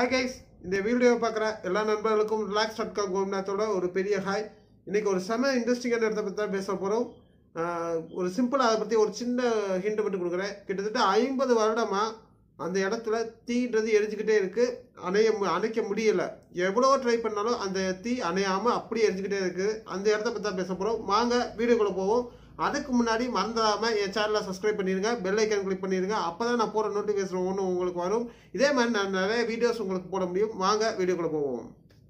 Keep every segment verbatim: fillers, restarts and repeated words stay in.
Hi guys, இந்த video பார்க்குற எல்லா நண்பர்களுக்கும் ரிலாக்ஸ் டாட் காம் கோம்நாத்தோட ஒரு பெரிய ஹாய். இன்றைக்கி ஒரு செம இன்ட்ரெஸ்டிங்கான இடத்த பற்றி தான் பேச போகிறோம். ஒரு சிம்பிளாக அதை பற்றி ஒரு சின்ன ஹிண்ட் மட்டும் கொடுக்குறேன். கிட்டத்தட்ட ஐம்பது வருடமாக அந்த இடத்துல தீன்றது எரிஞ்சிக்கிட்டே இருக்குது. அணைய அணைக்க முடியலை. எவ்வளோ ட்ரை பண்ணாலும் அந்த தீ அணையாமல் அப்படியே எரிஞ்சிக்கிட்டே இருக்குது. அந்த இடத்த பற்றி தான் பேச போகிறோம். வாங்க வீடியோக்குள்ளே போவோம். அதுக்கு முன்னாடி மறந்துடாமல் என் சேனலை சப்ஸ்கிரைப் பண்ணிடுங்க, பெல் ஐக்கான் கிளிக் பண்ணிடுங்க. அப்போ தான் நான் போகிற நோட்டிஃபிகேஷன் ஒன்று உங்களுக்கு வரும். இதே மாதிரி நான் நிறைய வீடியோஸ் உங்களுக்கு போட முடியும். வாங்க வீடியோக்குள்ளே போவோம்.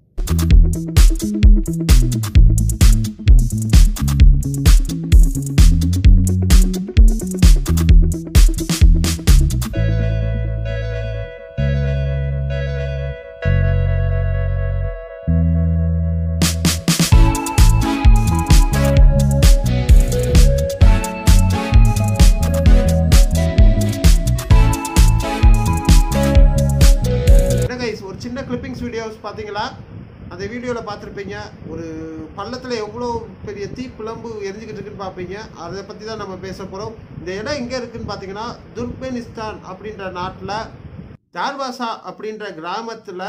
ஒரு சின்ன கிளிப்பிங்ஸ் வீடியோஸ் பார்த்தீங்களா? அந்த வீடியோவில் பார்த்துருப்பீங்க. ஒரு பள்ளத்தில் எவ்வளோ பெரிய தீ பிளம்பு எரிஞ்சிக்கிட்டு இருக்குன்னு பார்ப்பீங்க. அதை பற்றி தான் நம்ம பேச போகிறோம். இந்த இடம் எங்கே இருக்குதுன்னு பார்த்தீங்கன்னா, துர்க்மெனிஸ்தான் அப்படின்ற நாட்டில் தார்வாசா அப்படின்ற கிராமத்தில்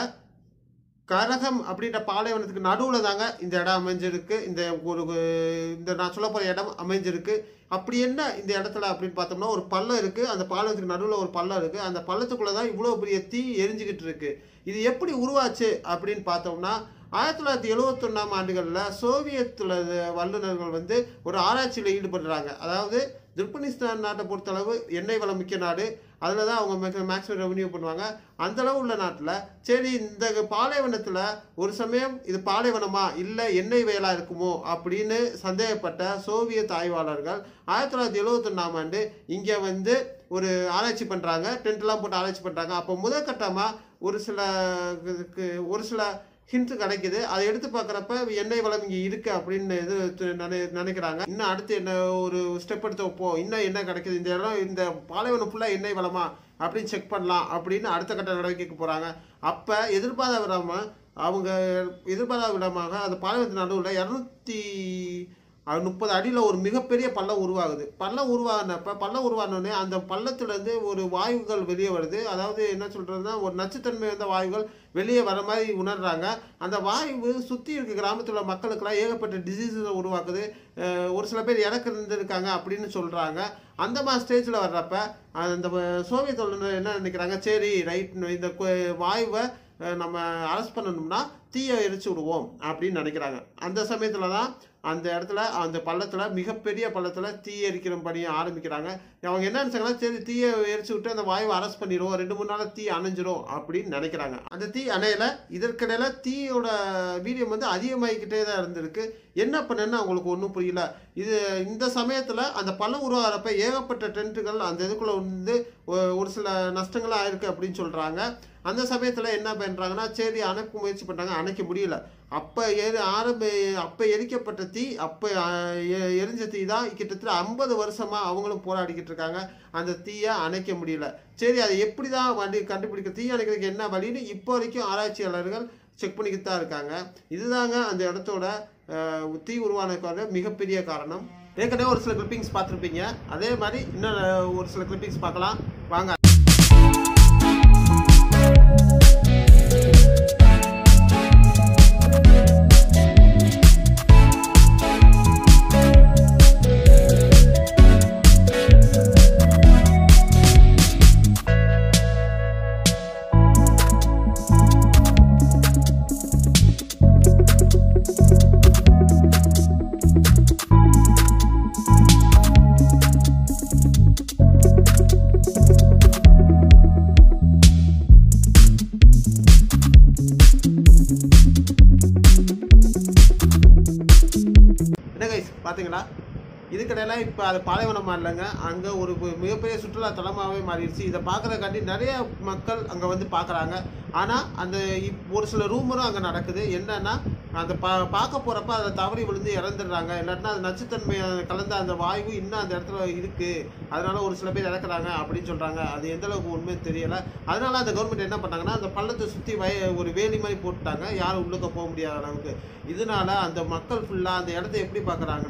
கரகம் அப்படின்ற பாலைவனத்துக்கு நடுவில் தாங்க இந்த இடம் அமைஞ்சிருக்கு. இந்த ஒரு இந்த நான் சொல்ல போகிற இடம் அமைஞ்சிருக்கு. அப்படி என்ன இந்த இடத்துல அப்படின்னு பார்த்தோம்னா, ஒரு பள்ளம் இருக்குது. அந்த பாலைவனத்துக்கு நடுவில் ஒரு பள்ளம் இருக்குது. அந்த பள்ளத்துக்குள்ளே தான் இவ்வளோ பெரிய தீ எரிஞ்சிக்கிட்டு இருக்குது. இது எப்படி உருவாச்சு அப்படின்னு பார்த்தோம்னா, ஆயிரத்தி தொள்ளாயிரத்தி எழுபத்தொன்னாம் ஆண்டுகளில் சோவியத்தில் வல்லுநர்கள் வந்து ஒரு ஆராய்ச்சியில் ஈடுபடுறாங்க. அதாவது துர்க்மெனிஸ்தான் நாட்டை பொறுத்தளவு எண்ணெய் வளம் மிக்க நாடு. அதில் தான் அவங்க மேக்ஸிமம் மேக்ஸிமம் ரெவன்யூ பண்ணுவாங்க. அந்தளவு உள்ள நாட்டில் சரி இந்த பாலைவனத்தில் ஒரு சமயம் இது பாலைவனமா இல்லை எண்ணெய் வயலாக இருக்குமோ அப்படின்னு சந்தேகப்பட்ட சோவியத் ஆய்வாளர்கள் ஆயிரத்தி தொள்ளாயிரத்தி எழுபத்தொன்னாம் ஆண்டு இங்கே வந்து ஒரு ஆராய்ச்சி பண்ணுறாங்க. டென்ட்லாம் போட்டு ஆராய்ச்சி பண்ணுறாங்க. அப்போ முதற்கட்டமாக ஒரு சில ஒரு சில ஹிண்ட்ஸ் கிடைக்குது. அதை எடுத்து பார்க்குறப்ப எண்ணெய் வளம் இங்கே இருக்குது அப்படின்னு இது நினை நினைக்கிறாங்க. இன்னும் அடுத்து என்ன ஒரு ஸ்டெப் எடுத்து வைப்போம், இன்னும் என்ன கிடைக்குது, இந்த இடம் இந்த பாலைவனம் ஃபுல்லாக எண்ணெய் வளமா அப்படின்னு செக் பண்ணலாம் அப்படின்னு அடுத்த கட்ட நடவடிக்கைக்கு போகிறாங்க. அப்போ எதிர்பாராத விடாமல் அவங்க எதிர்பாராத விடமாக அந்த பாலைவனத்து நடுவில் இரநூத்தி முப்பது அடியில் ஒரு மிகப்பெரிய பள்ளம் உருவாகுது. பள்ளம் உருவாகினப்ப பள்ளம் உருவானோடனே அந்த பள்ளத்துலேருந்து ஒரு வாயுகள் வெளியே வருது. அதாவது என்ன சொல்கிறதுனா, ஒரு நச்சுத்தன்மை வந்த வாயுகள் வெளியே வர மாதிரி உணர்றாங்க. அந்த வாயு சுற்றி இருக்க கிராமத்தில் உள்ள மக்களுக்கெல்லாம் ஏகப்பட்ட டிசீஸை உருவாக்குது. ஒரு சில பேர் இறக்கு இருந்திருக்காங்க அப்படின்னு சொல்கிறாங்க. அந்த மாதிரி ஸ்டேஜில் வர்றப்ப அந்த சோவியத் வல்லுநர் என்ன நினைக்கிறாங்க, சரி ரைட் இந்த வாயுவை நம்ம அரெஸ்ட் பண்ணணும்னா தீயை எரிச்சு விடுவோம் அப்படின்னு நினைக்கிறாங்க. அந்த சமயத்தில் தான் அந்த இடத்துல அந்த பள்ளத்தில் மிகப்பெரிய பள்ளத்தில் தீ எரிக்கிற பணியை ஆரம்பிக்கிறாங்க. அவங்க என்ன நினச்சாங்கன்னா, சரி தீயை எரிச்சு விட்டு அந்த வாயுவை அரெஸ்ட் பண்ணிடுவோம், ரெண்டு மூணு நாள் தீ அணைஞ்சிரும் அப்படின்னு நினைக்கிறாங்க. அந்த தீ அணையில. இதற்கிடையில தீயோட வீரியம் வந்து அதிகமாகிக்கிட்டே தான் இருந்திருக்கு. என்ன பண்ணுன்னு அவங்களுக்கு ஒன்றும் புரியல. இது இந்த சமயத்தில் அந்த பள்ளம் உருவாகிறப்ப ஏகப்பட்ட டென்ட்டுகள் அந்த இதுக்குள்ளே வந்து ஒரு சில நஷ்டங்களும் ஆயிருக்கு அப்படின்னு சொல்கிறாங்க. அந்த சமயத்தில் என்ன பண்ணுறாங்கன்னா, சரி அணைக்க முயற்சி பண்ணுறாங்க. அணைக்க முடியல. அப்போ எரி ஆரம்ப அப்போ எரிக்கப்பட்ட தீ அப்போ எரிஞ்ச தீ தான் கிட்டத்தட்ட ஐம்பது வருஷமாக அவங்களும் போராடிக்கிட்டு இருக்காங்க. அந்த தீயை அணைக்க முடியல. சரி அதை எப்படி தான் வண்டி கண்டுபிடிக்க, தீ அணைக்கிறதுக்கு என்ன வழின்னு இப்போ வரைக்கும் ஆராய்ச்சியாளர்கள் செக் பண்ணிக்கிட்டு தான் இருக்காங்க. இதுதாங்க அந்த இடத்தோட தீ உருவானதுக்கான மிகப்பெரிய காரணம். ஏற்கனவே ஒரு சில கிளிப்பிங்ஸ் பார்த்துருப்பீங்க. அதே மாதிரி இன்னும் ஒரு சில கிளிப்பிங்ஸ் பார்க்கலாம் வாங்க. பார்த்தீங்களா? இதுக்கடையில் இப்போ அது பாலைவனமாக இல்லைங்க, அங்கே ஒரு மிகப்பெரிய சுற்றுலா தலமாகவே மாறிடுச்சு. இதை பார்க்குறதுக்காண்டி நிறைய மக்கள் அங்கே வந்து பார்க்குறாங்க. ஆனால் அந்த ஒரு சில ரூமரும் அங்கே நடக்குது. என்னன்னா, அந்த பா பார்க்க போகிறப்ப அதை தவறி விழுந்து இறந்துடுறாங்க. இல்லாட்டினா அது நச்சுத்தன்மை கலந்த அந்த வாயு இன்னும் அந்த இடத்துல இருக்குது, அதனால ஒரு சில பேர் இறக்குறாங்க அப்படின்னு சொல்கிறாங்க. அது எந்தளவுக்கு உண்மை தெரியலை. அதனால அந்த கவர்மெண்ட் என்ன பண்ணாங்கன்னா, அந்த பள்ளத்தை சுற்றி வய ஒரு வேலி மாதிரி போட்டுட்டாங்க, யாரும் உள்ளுக்க போக முடியாத அளவுக்கு. இதனால அந்த மக்கள் ஃபுல்லாக அந்த இடத்த எப்படி பார்க்குறாங்கன்னா,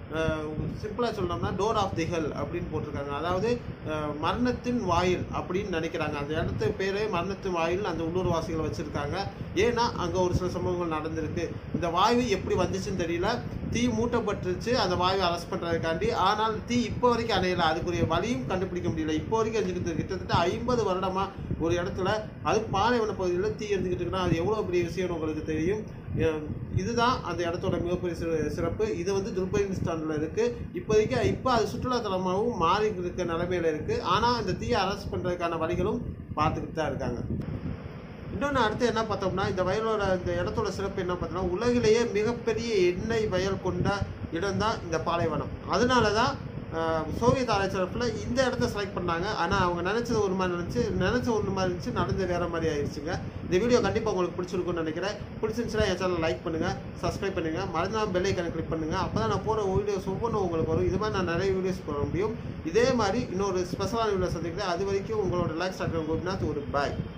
சிம்பிளாக சொல்லணும்னா டோர் ஆஃப் தி ஹெல் அப்படின்னு போட்டிருக்காங்க. அதாவது மரணத்தின் வாயில் அப்படின்னு நினைக்கிறாங்க. அந்த இடத்து பேரே மரணத்தின் வாயில் அந்த உள்ளூர் வாசிகளை வச்சுருக்காங்க. ஏன்னா அங்கே ஒரு சில சம்பவங்கள் நடந்திருக்கு. இந்த வாயு எப்படி வந்துச்சுன்னு தெரியல, தீ மூட்டப்பட்டுருச்சு அந்த வாயு அரெஸ்ட் பண்ணுறதுக்காண்டி. ஆனால் தீ இப்போ வரைக்கும் அணையலை, அதுக்குரிய வழியும் கண்டுபிடிக்க முடியல. இப்போ வரைக்கும் எரிஞ்சுக்கிட்டு கிட்டத்தட்ட ஐம்பது வருடமாக ஒரு இடத்துல, அது பாலைவன பகுதியில் தீ எரிஞ்சுக்கிட்டு இருக்குன்னா அது எவ்வளோ பெரிய விஷயம்னு உங்களுக்கு தெரியும். இதுதான் அந்த இடத்தோட மிகப்பெரிய சிறப்பு. இது வந்து துர்பைனிஸ்தானில் இருக்குது. இப்போதைக்கு இப்போ அது சுற்றுலாத்தலமாகவும் மாறி இருக்க நிலைமையில் இருக்குது. ஆனால் இந்த தீயை அரெஸ்ட் பண்ணுறதுக்கான வழிகளும் பார்த்துக்கிட்டு தான் இருக்காங்க. இன்னொன்று அடுத்து என்ன பார்த்தோம்னா, இந்த வயலோட இந்த இடத்தோட சிறப்பு என்ன பார்த்தோம்னா, உலகிலேயே மிகப்பெரிய எண்ணெய் வயல் கொண்ட இடம் தான் இந்த பாலைவனம். அதனால தான் சோவியத் ஆராய்ச்சியாளர்கள் இந்த இடத்த செலக்ட் பண்ணாங்க. ஆனால் அவங்க நினச்சது ஒரு மாதிரி நினச்சி நினச்ச ஒன்று மாதிரி இருந்துச்சு, நடந்து வேறு மாதிரி ஆயிடுச்சுங்க. இந்த வீடியோ கண்டிப்பாக உங்களுக்கு பிடிச்சிருக்குன்னு நினைக்கிறேன். பிடிச்சிருந்துச்சுன்னா என் சேனல் லைக் பண்ணுங்கள், சப்ஸ்கிரைப் பண்ணுங்கள், மறந்துடாம பெல் ஐக்கானை கிளிக் பண்ணுங்கள். அப்போ தான் நான் போகிற வீடியோஸ் ஒவ்வொன்றும் உங்களுக்கு வரும். இது மாதிரி நான் நிறைய வீடியோஸ் போட முடியும். இதே மாதிரி இன்னொரு ஸ்பெஷலான வீடியோ சந்திக்கிறேன். அது வரைக்கும் உங்களோட ரிலாக்ஸ் டாக்டர் கோபிநாத். ஒரு பாய்.